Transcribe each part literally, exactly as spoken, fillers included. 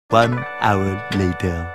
One hour later.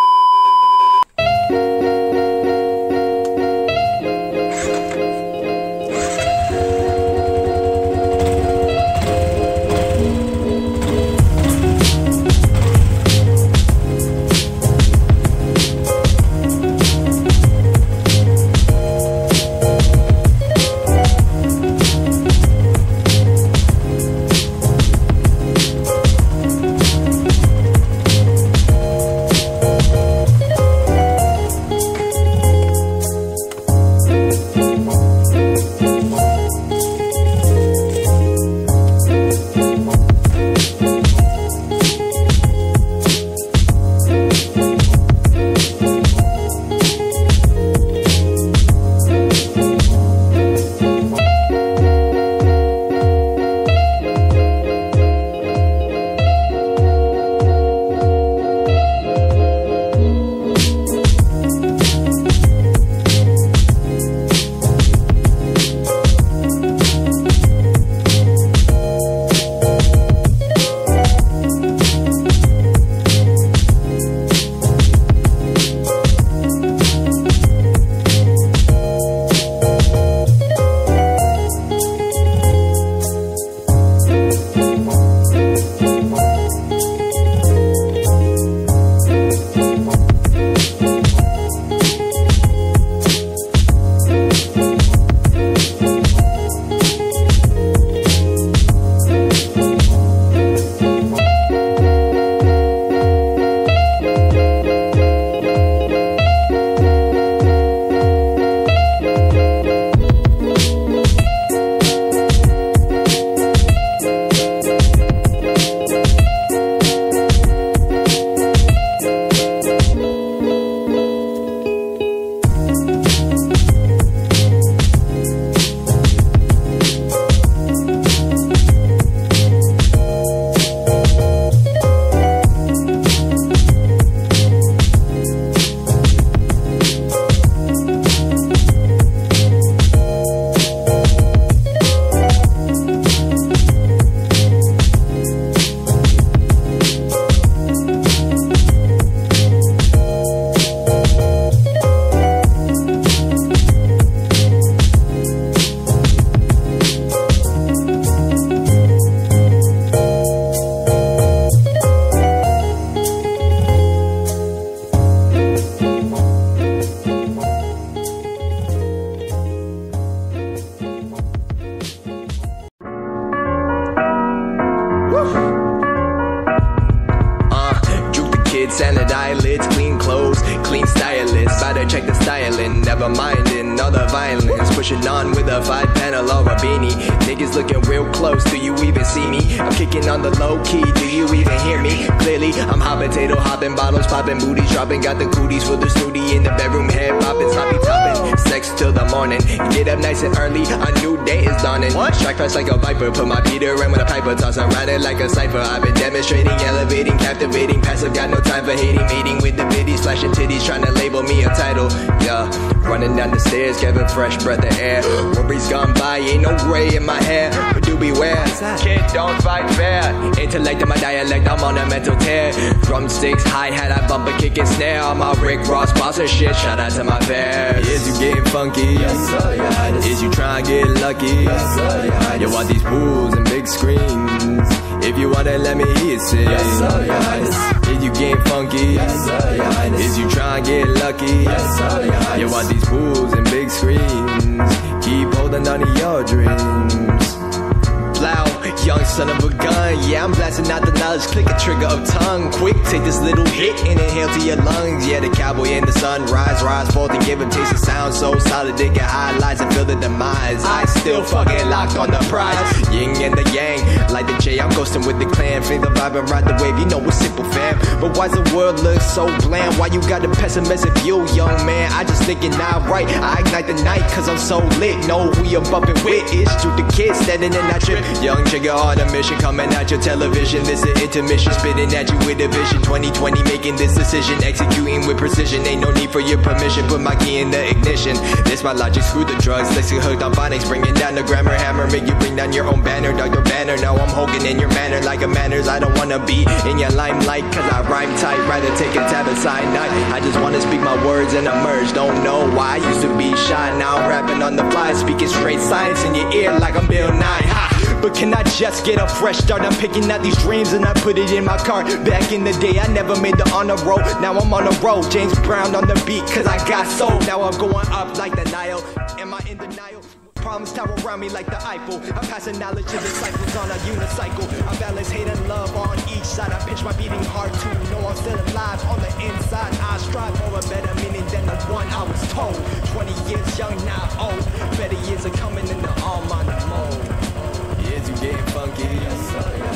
Salad eyelids, clean clothes, clean stylist. Better check the styling, never minding all the violence. Pushing on with a five panel or a beanie. Niggas looking real close, do you even see me? I'm kicking on the low key, do you even hear me? Clearly, I'm hot potato hopping, bottles popping, booties dropping. Got the cooties for the snooty in the bedroom, head popping, sloppy topping. Sex till the morning, get up nice and early, a new day is dawning. Strike fast like a viper, put my Peter in with a piper, toss around it like a cipher. I've been demonstrating, elevating, captivating, passive, got no time for hating, meeting with the biddies, flashing titties, trying to label me a title. Yeah, running down the stairs, getting fresh breath of air. Worries gone by, ain't no gray in my hair, but do beware, kid, don't fight fair. Intellect in my dialect, I'm on a mental tear. Drumsticks, hi-hat, I bump a kick and snare. I'm all Rick Ross, boss of shit, shout out to my fans. Is you getting funky? Yes, sir, yes. Is you trying to get lucky? Yes, sir, yes. You want these pools and big screens? If you wanna let me hear it say, yes, sir, yes. Is you getting funky? Yes, sir, yes. Is you trying to get lucky? Yes, sir, yes. You want these pools and big screens? Keep holding on to your dreams. Loud, young son of a gun. Yeah, I'm blasting out the knowledge, click a trigger of tongue. Quick, take this little hit and inhale to your lungs. Yeah, the cowboy in the sun, rise, rise forth and give him taste of sound. So solid, they get highlights and feel the demise. I still fucking locked on the prize. Yin and the yang, like the J, I'm ghosting with the clan. Feel the vibe and ride the wave, you know it's simple fam. But why's the world look so bland? Why you got a pessimistic view, young man? I just thinking now right, I ignite the night cause I'm so lit. Know who you're bumping with, it's Juke the Kid standing in that trip. Young trigger on a mission, coming at your television. This is intermission, spitting at you with a vision. Twenty twenty, making this decision, executing with precision. Ain't no need for your permission, put my key in the ignition. This my logic, screw the drugs, let's get hooked on phonics. Bringing down the grammar hammer, make you bring down your own banner. Doctor Banner, now I'm Hogan in your manner like a manners. I don't wanna be in your limelight, cause I rhyme tight. Rather take a tab of cyanide. I just wanna speak my words and emerge. Don't know why, I used to be shy. Now I'm rapping on the fly, speaking straight science in your ear like I'm Bill Nye. Ha! But can I just get a fresh start? I'm picking out these dreams and I put it in my car. Back in the day I never made the honor roll. Now I'm on the road, James Brown on the beat, cause I got soul. Now I'm going up like the Nile. Am I in denial? Problems tower around me like the Eiffel. I'm passing knowledge to disciples on a unicycle. I balance hate and love on each side. I pitch my beating heart to know I'm still alive on the inside. I strive for a better meaning than the one I was told. Twenty years young, now old. Better years are coming in the all minor mode. Years you getting funky. Yes, sir.